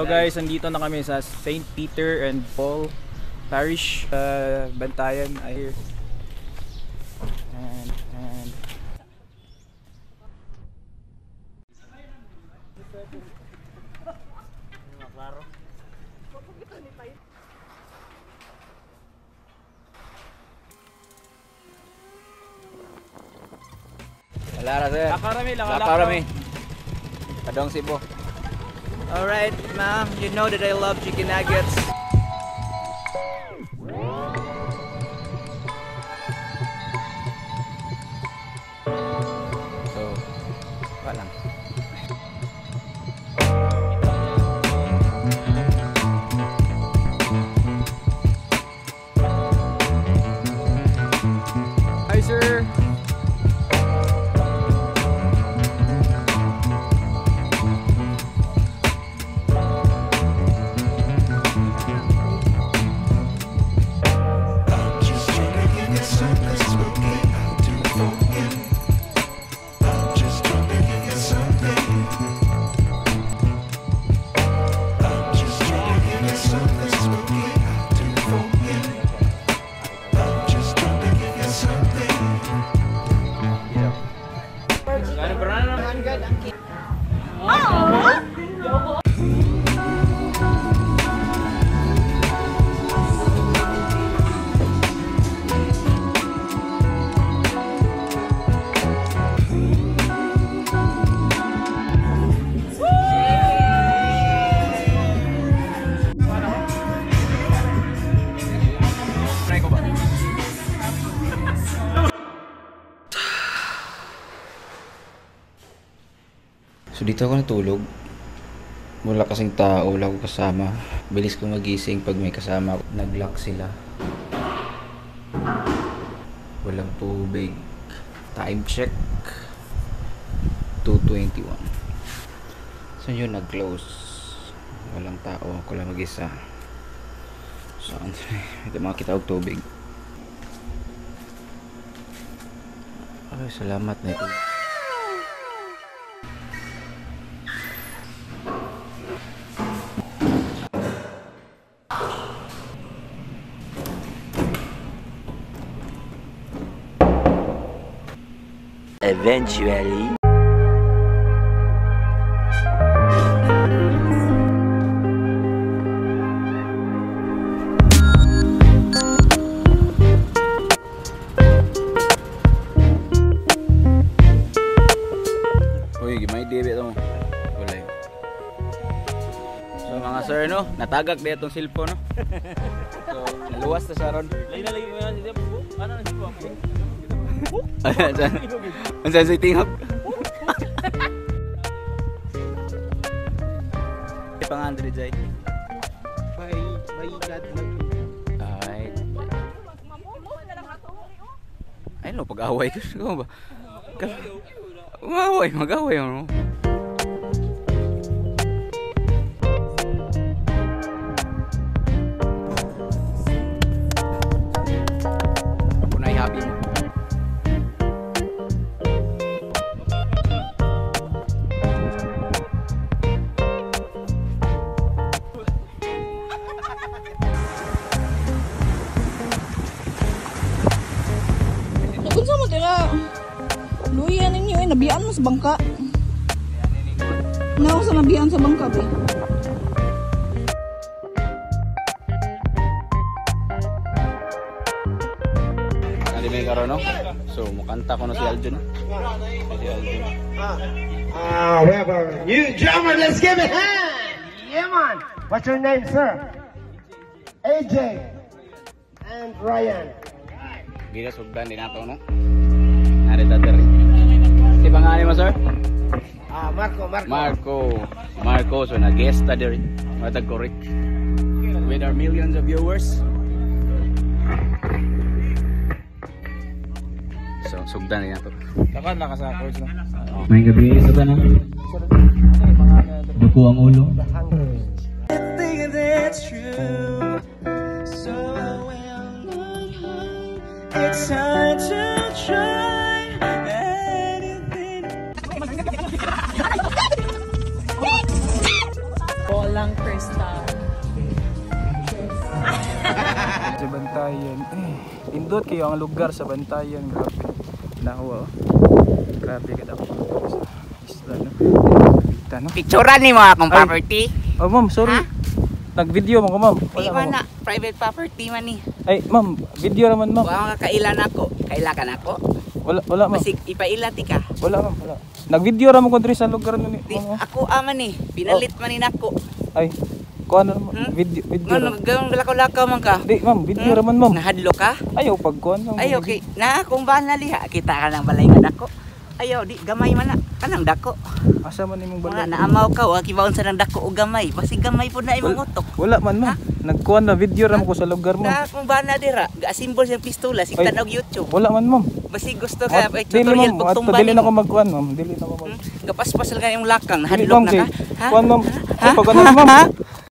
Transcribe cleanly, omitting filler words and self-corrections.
So guys, andito na kami sa St. Peter and Paul Parish, Bantayan. I hear. And Lara sir. Lakarami. Kadong Cebu. Alright, ma'am, you know that I love chicken nuggets. So, walang. Hi, sir. So dito ako natulog. Wala kasing tao, wala ko kasama. Bilis ko magising pag may kasama. Nag-lock sila. Walang tubig. Time check 2:21. So yun, nag-close. Walang tao, ako lang mag-isa. So ito mga kitawag tubig. Ay, salamat na ito. Eventually. Uy, gimay debit mo. Wala. So mga sir no, natagak din itong cellphone no. So naluwas na sa ron. Lagi mo yan. Ano na si Papa? Ang saan tingap? Pang-Andre Jai. Bye God. Alright. Ay no, pag-away ko. Ano ba? Mag-away mo. Punay happy mo. Kung sa mo tira, luya ninyo eh, nabiyan mo sa bangka. Nawa sa nabiyan sa bangka ba? Kali may karon no? So mukanta ko na si Aljon. Si Aljon. We have a new drummer. Let's give it a hand. Yeah, man. What's your name, sir? AJ and Ryan. Gila sugdan din nato no. Narita diri. Si pangalan mo sir? Marco. So nag-guest ta diri. Matag correct. With our millions of viewers. So sugdan din nato. Takan na ka sa course no. May gabi sa tanong. Duko ang ulo. It's time to try anything. Walang Chris. nindot kayo ang lugar sa Bantayan, grabe. Nahuwa oh. Grabe ka daw. Isla no. Kita no. Picturean ni mo akong Ay. property. Oh ma'am, sorry. Ha? Nag-video mo ko ma'am. Di Wala man mo. na, private property man ni. Ay ma'am, video naman ma'am. Wa nga kailan ako. Kailan ako. Wala ma'am. Basig ipailati ka. Wala ma'am, wala. Nag-video ra mo ko diri sa lugar ni. Di ako aman ni. Pinalit man ni nako. Ay, kuha na naman. Hmm? Video ra. Ngano gawang lakaw-lakaw man ka? Di ma'am, video ra man ma'am. Nahadlo ka? Ayaw pagkuhan ma'am. Ay okay. Na akong bana liha. Kita ka ng balay nga dako. Ayaw di gamay man na. Kanang dako. Asa man imong Mga balay? naamaw ka wa kibaon sa nang dako o gamay. Basig gamay pud na imong utok. Wala man ma'am. Nagkuhan na video ra mo ko sa lugar ma'am. Na akong bana dira. Ga-symbol sa pistola. Ay. Sigtan og YouTube. Wala man ma'am. Basig gusto ka. Ay Dili tutorial ma'am, pag tumba dili na nimo. ko magkuhan ma'am. Dili na ko mag. Gapaspasal ka yung lakang. Dili, Nahadlok ma'am, na ka. kay- kuhan ma'am. Ay, pag ano ma'am.